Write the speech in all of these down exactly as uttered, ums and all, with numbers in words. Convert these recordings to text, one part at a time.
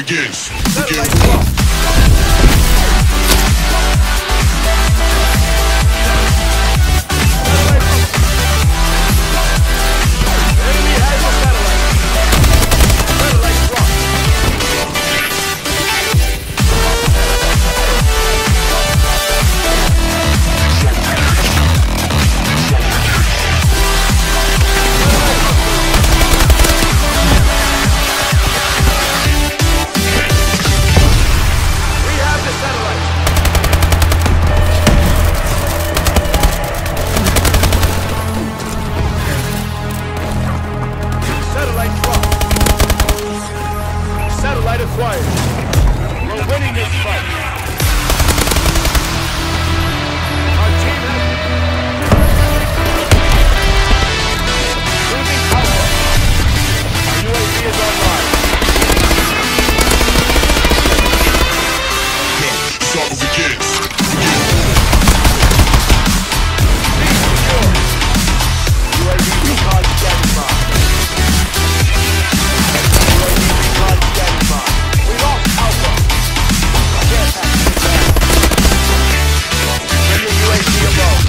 begins. Begin. Acquired. We're winning this fight. Our team has losing Alpha. Our U A V is online. Go. Saga begins. U A V recon standing by. U A V recon standing by. We lost Alpha. Can't have to get back. Bring your U A V above.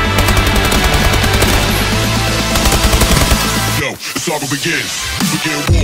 Saga begins. Begin war.